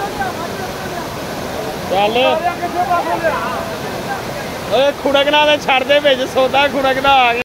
चल खुड़कना तो छड़ दे, सौदा खुड़कना आ गया।